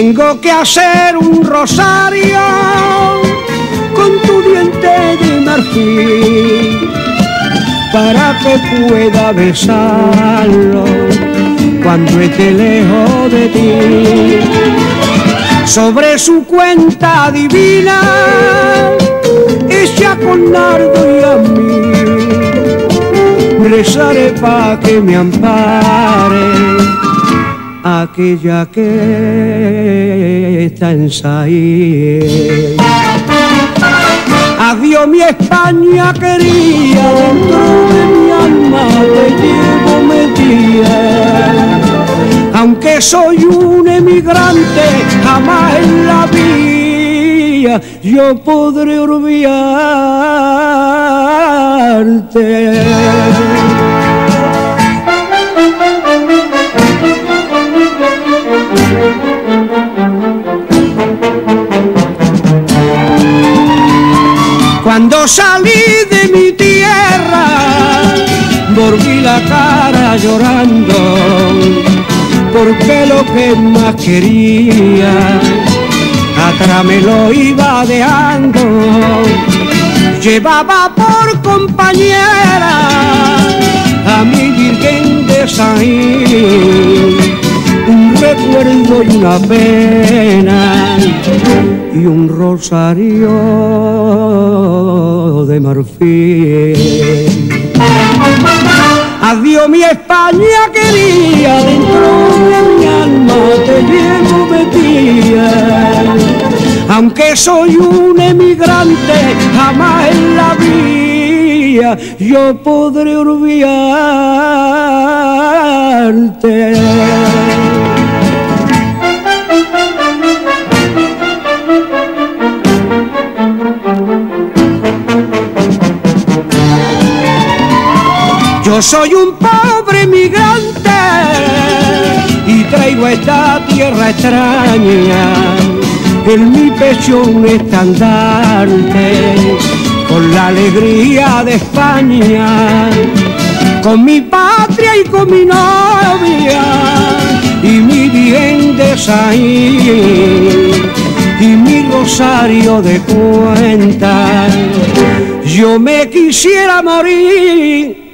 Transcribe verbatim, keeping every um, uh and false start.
Tengo que hacer un rosario con tu diente de marfil para que pueda besarlo cuando esté lejos de ti. Sobre su cuenta divina, ella con nardo y a mí, rezaré pa' que me ampare aquella que está en Saí. Adiós mi España querida, dentro de mi alma te llevo metida. Aunque soy un emigrante, jamás en la vida yo podré olvidarte. Cuando salí de mi tierra, volví la cara llorando, porque lo que más quería, atrás me lo iba dejando. Llevaba por compañera a mi Virgen de Saí, un recuerdo y una pena y un rosario de marfil. Adiós mi España querida, dentro de mi alma te llevo metida. Aunque soy un emigrante, jamás en la vida yo podré olvidarte. Yo soy un pobre migrante y traigo a esta tierra extraña en mi pecho un estandarte con la alegría de España, con mi patria y con mi novia y mi Virgen de Saí y mi rosario de cuentas. Yo me quisiera morir